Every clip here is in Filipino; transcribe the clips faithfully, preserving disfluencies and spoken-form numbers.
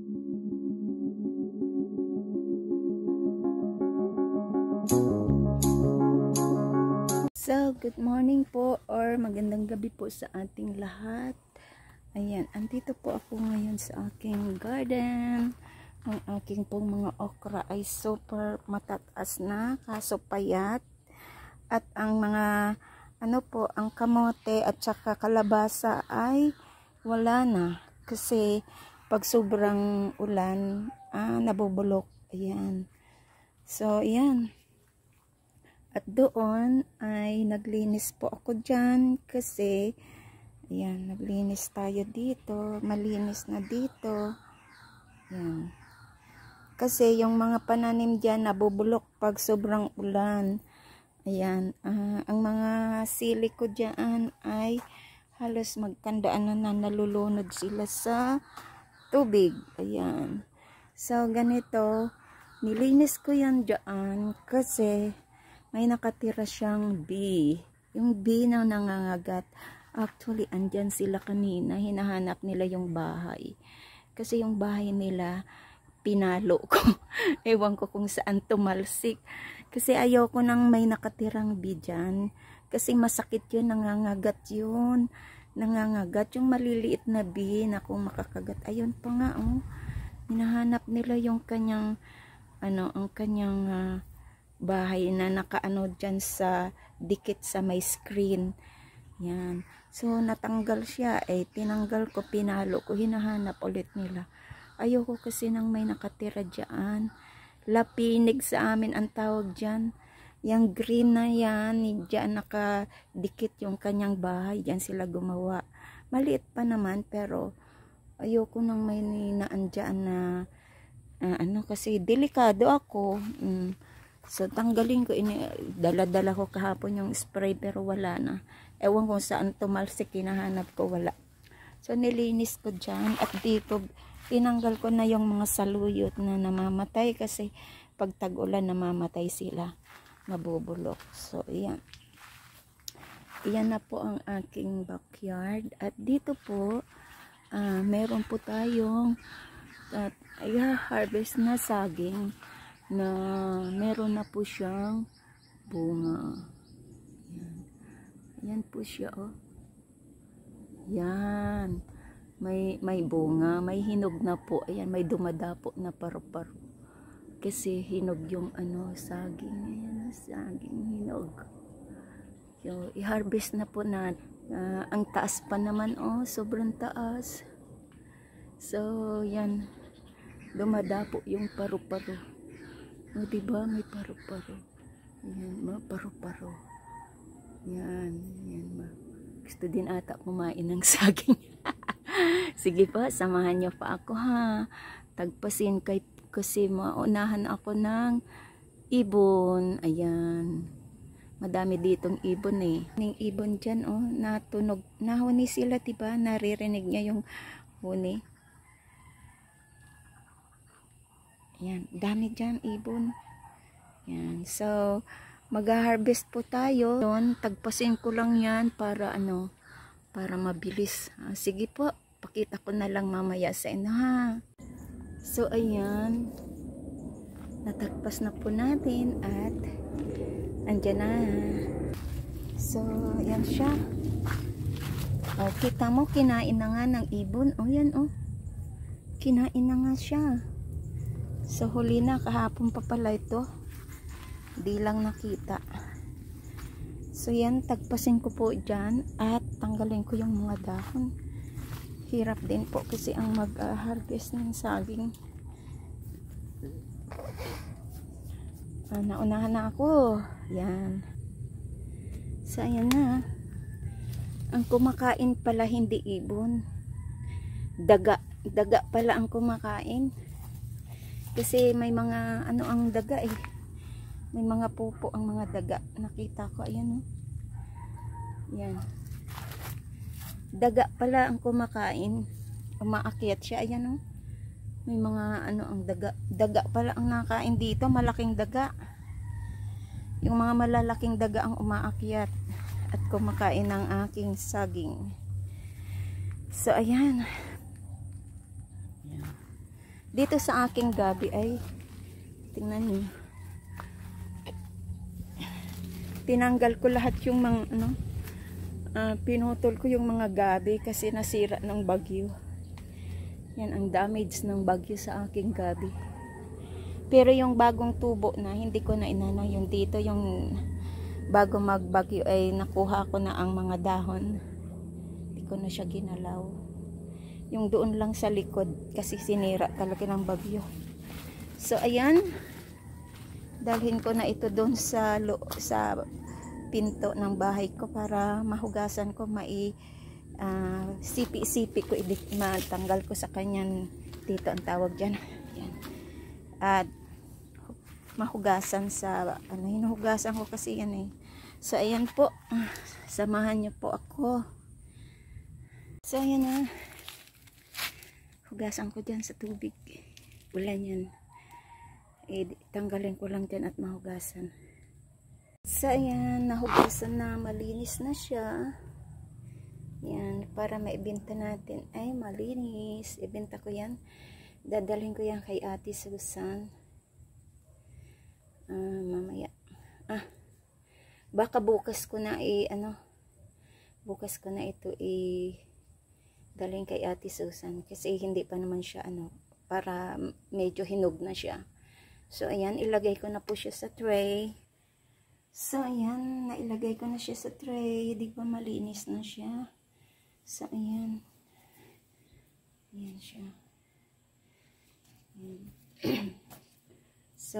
So, good morning po or magandang gabi po sa ating lahat. Ayan, andito po ako ngayon sa aking garden. Ang aking pong mga okra ay super matataas na, kaso payat. At ang mga, ano po, ang kamote at saka kalabasa ay wala na. Kasi pag sobrang ulan, ah, nabubulok. Ayan. So, ayan. At doon ay naglinis po ako dyan kasi ayan, naglinis tayo dito, malinis na dito. Ayan. Kasi yung mga pananim dyan nabubulok pag sobrang ulan. Ayan, uh, ang mga sili ko dyan ay halos magkandaan na, na nalulunod sila sa tubig. Ayan. So ganito, nilinis ko yan dyan kasi may nakatira siyang bee. Yung bee na nangangagat. Actually, andyan sila kanina. Hinahanap nila yung bahay. Kasi yung bahay nila, pinalo ko. Ewan ko kung saan tumalsik. Kasi ayaw ko nang may nakatirang bee dyan. Kasi masakit yun, nangangagat yun. Nangangagat yung maliliit na bee na kung makakagat. Ayun pa nga, oh. Hinahanap nila yung kanyang, ano, ang kanyang, uh, bahay na nakaano dyan sa dikit sa may screen. Yan. So natanggal siya, eh tinanggal ko, pinalo ko, hinahanap ulit nila. Ayoko kasi nang may nakatira dyan. Lapinig sa amin ang tawag dyan. Yang green na yan, dyan nakadikit yung kanyang bahay, dyan sila gumawa. Maliit pa naman pero ayoko nang may ninaan dyan na uh, ano, kasi delikado ako. Mm. So tanggalin ko, ini dala-dala ko kahapon yung spray pero wala na. Ewan kung saan tumalsik, hinahanap ko, wala. So nilinis ko dyan at dito tinanggal ko na yung mga saluyot na namamatay kasi pag tag-ulan namamatay sila, mabubulok. So iyan. Iyan na po ang aking backyard at dito po uh, meron po tayong at uh, harvest na saging na meron na po siyang bunga. Yan. Yan po siya, oh. Yan. May, may bunga, may hinog na po. Ayan, may dumadapo na paru-paro. Kasi hinog yung ano, saging. Ayan, saging hinog. So, i-harvest na po na. Uh, ang taas pa naman, oh. Sobrang taas. So, yan. Dumadapo yung paru-paro. O, diba? May paru-paro. Yan, mga paru-paro. Yan, yan ma. Gusto din ata kumain ng saging. Sige pa, samahan niyo pa ako, ha. Tagpasin kay, kasi maunahan ako ng ibon. Ayan. Madami ditong ibon, eh. Yung ibon dyan, oh, natunog. Nahuni sila, diba? Naririnig niya yung huni. Yan, dami dyan ibon. Yan, so mag-harvest po tayo. Yun, tagpasin ko lang yan para ano, para mabilis. Ah, sige po, pakita ko na lang mamaya sa inyo, ha. So ayan, natagpas na po natin at andyan na. So ayan siya. O, kita mo, kinain na nga ng ibon. O yan, o, kinain na nga siya. So huli na, kahapon pa pala ito. Di lang nakita. So yan, tagpasin ko po dyan at tanggalin ko yung mga dahon. Hirap din po kasi ang mag-harvest uh, ng saging. Ah, naunahan na ako. Yan. So ayan na. Ang kumakain pala hindi ibon. Daga. Daga pala ang kumakain. Kasi may mga ano ang daga, eh. May mga pupo ang mga daga. Nakita ko, ayan, oh. Yan. Daga pala ang kumakain. Umaakyat siya, ayan, oh. May mga ano ang daga. Daga pala ang nakain dito, malaking daga. Yung mga malalaking daga ang umaakyat at kumakain ng aking saging. So ayan. Dito sa aking gabi ay, tingnan niyo. Tinanggal ko lahat yung mga, ano, uh, pinutol ko yung mga gabi kasi nasira ng bagyo. Yan ang damage ng bagyo sa aking gabi. Pero yung bagong tubo na, hindi ko na inano. Yung dito, yung bago magbagyo ay nakuha ko na ang mga dahon. Hindi ko na siya ginalaw. Yung doon lang sa likod kasi sinira talaga ng bagyo. So ayan, dalhin ko na ito doon sa sa pinto ng bahay ko para mahugasan ko, mai uh, sipi-sipi ko, matanggal ko sa kanyan dito ang tawag diyan. Yan. At mahugasan sa ano, hinuhugasan ko kasi yan eh. So ayan po, uh, samahan niyo po ako. So ayan na. Hugasan ko dyan sa tubig. Ulan yan. Eh, tanggalin ko lang dyan at mahugasan. So, ayan. Nahugasan na. Malinis na siya. Yan. Para maibenta natin. Ay, malinis. Ibenta ko yan. Dadalhin ko yan kay Ate Susan. Ah, mamaya. Ah. Baka bukas ko na i, ano. Bukas ko na ito i dalhin kay Ate Susan kasi hindi pa naman siya ano, para medyo hinog na siya. So ayan, ilagay ko na po siya sa tray. So ayan, nailagay ko na siya sa tray. Di ba malinis na siya? So ayan. Ayan siya. Ayan. So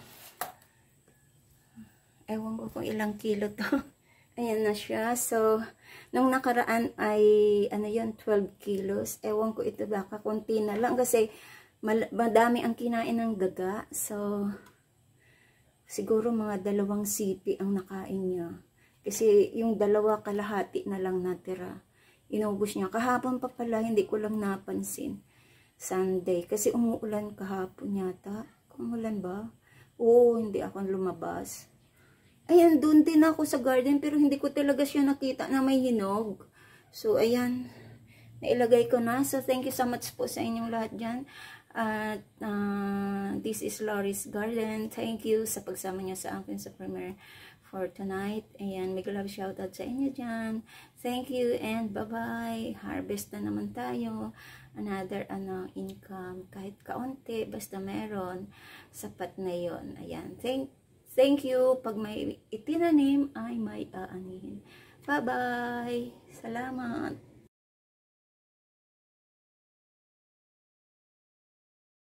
ewan ko kung ilang kilo to. Ayan na siya. So, nung nakaraan ay, ano yun, twelve kilos. Ewan ko ito baka konti na lang kasi madami ang kinain ng daga. So, siguro mga dalawang sipi ang nakain niya. Kasi yung dalawa kalahati na lang natira. Inubos niya. Kahapon pa pala, hindi ko lang napansin. Sunday. Kasi umuulan kahapon yata. Umuulan ba? Oo, hindi ako lumabas. Ayan, doon din ako sa garden pero hindi ko talaga siya nakita na may hinog. So, ayan. Nailagay ko na. So, thank you so much po sa inyong lahat dyan. At, uh, this is Lori's Garden. Thank you sa pagsama niyo sa akin sa premiere for tonight. Ayan, may love shoutout sa inyo dyan. Thank you and bye-bye. Harvest na naman tayo. Another, ano, income. Kahit kaunti, basta meron. Sapat na yon. Ayan, thank you. Thank you. Pag may itinanim, ay may aanihin. Bye-bye. Salamat.